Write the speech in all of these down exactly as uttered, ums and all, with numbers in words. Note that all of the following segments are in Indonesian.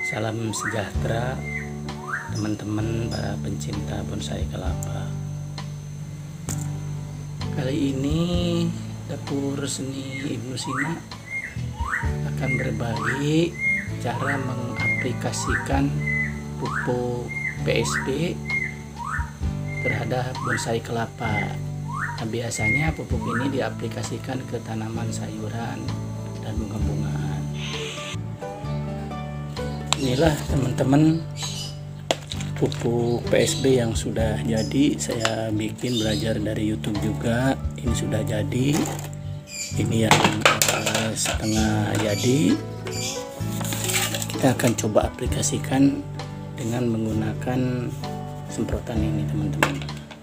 Salam sejahtera teman-teman para pencinta bonsai kelapa. Kali ini Dapur Seni Ibnu Sina akan berbagi cara mengaplikasikan pupuk P S B terhadap bonsai kelapa. Nah, biasanya pupuk ini diaplikasikan ke tanaman sayuran dan bunga-bungaan. Inilah teman-teman pupuk P S B yang sudah jadi. Saya bikin belajar dari YouTube juga. Ini sudah jadi. Ini yang uh, setengah jadi. Kita akan coba aplikasikan dengan menggunakan semprotan ini, teman-teman.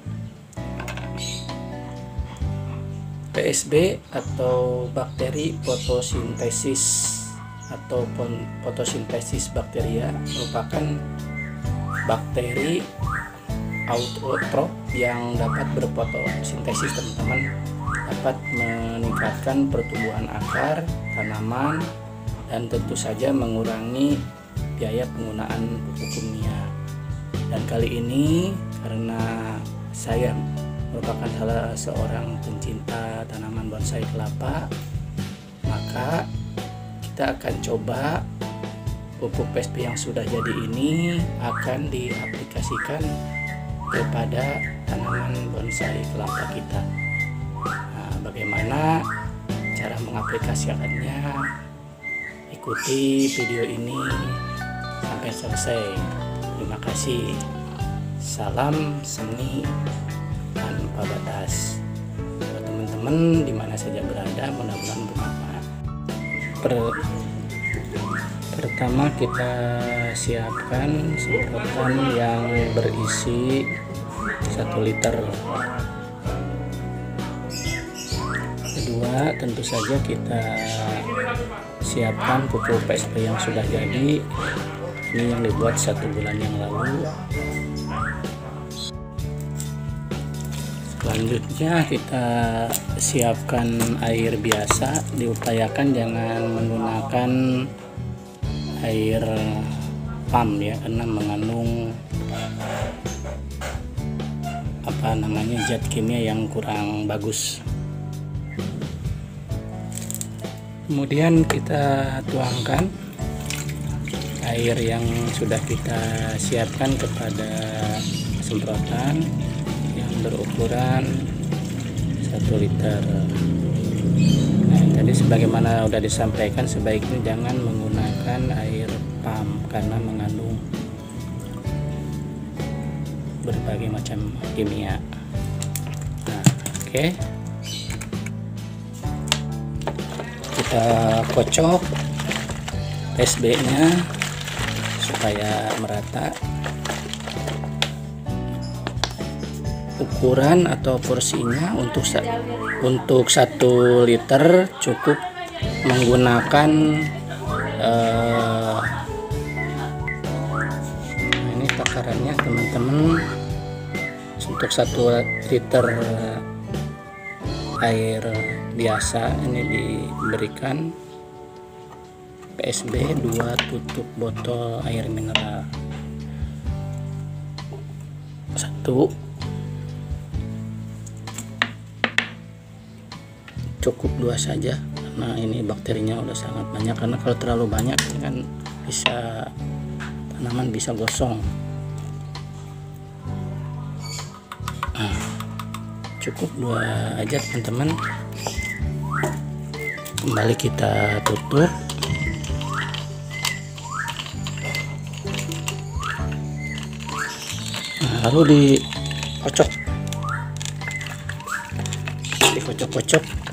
P S B atau bakteri fotosintesis atau fotosintesis bakteria merupakan bakteri autotrof yang dapat berfotosintesis, teman-teman, dapat meningkatkan pertumbuhan akar tanaman dan tentu saja mengurangi biaya penggunaan pupuk kimia. Dan kali ini karena saya merupakan salah seorang pencinta tanaman bonsai kelapa, maka kita akan coba pupuk P S B yang sudah jadi ini akan diaplikasikan kepada tanaman bonsai kelapa kita. Nah, bagaimana cara mengaplikasikannya? Ikuti video ini sampai selesai. Terima kasih. Salam seni tanpa batas. Buat teman-teman di mana saja berada, mudah-mudahan bermanfaat. Per Pertama kita siapkan semprotan yang berisi satu liter. Kedua, tentu saja kita siapkan pupuk P S B yang sudah jadi. Ini yang dibuat satu bulan yang lalu. Selanjutnya kita siapkan air biasa. Diupayakan jangan menggunakan air pam ya, karena mengandung apa namanya zat kimia yang kurang bagus. Kemudian kita tuangkan air yang sudah kita siapkan kepada semprotan yang berukuran satu liter. Nah, tadi sebagaimana sudah disampaikan, sebaiknya jangan menggunakan air pam karena mengandung berbagai macam kimia. Nah, oke. Okay. Kita kocok P S B-nya supaya merata. Ukuran atau porsinya untuk untuk satu liter cukup menggunakan uh, ini takarannya, teman-teman. Untuk satu liter air biasa ini diberikan P S B dua tutup botol air mineral. Satu cukup, dua saja karena ini bakterinya udah sangat banyak. Karena kalau terlalu banyak ini kan bisa tanaman bisa gosong. Nah, cukup dua aja, teman-teman. Kembali kita tutup. Nah, lalu dikocok dikocok-kocok.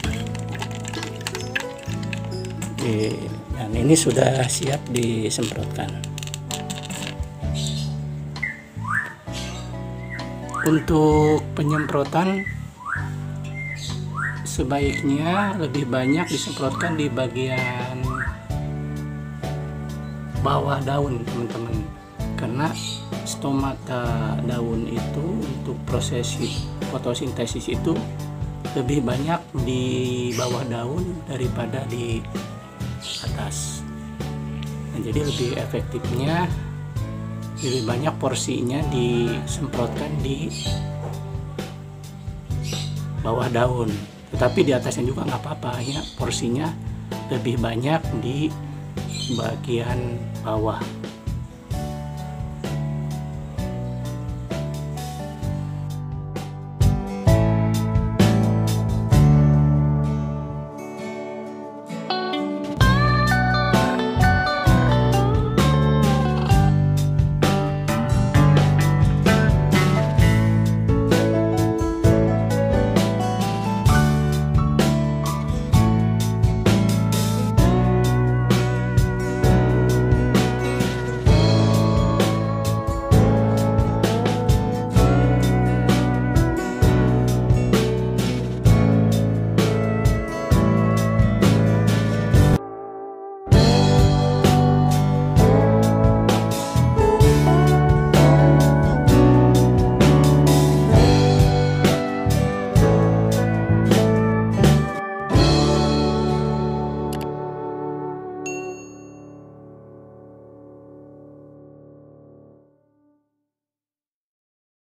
Dan ini sudah siap disemprotkan. Untuk penyemprotan sebaiknya lebih banyak disemprotkan di bagian bawah daun, teman-teman, karena stomata daun itu untuk proses fotosintesis itu lebih banyak di bawah daun daripada di atas. Nah, jadi lebih efektifnya lebih banyak porsinya disemprotkan di bawah daun, tetapi di atasnya juga nggak apa-apa ya, porsinya lebih banyak di bagian bawah.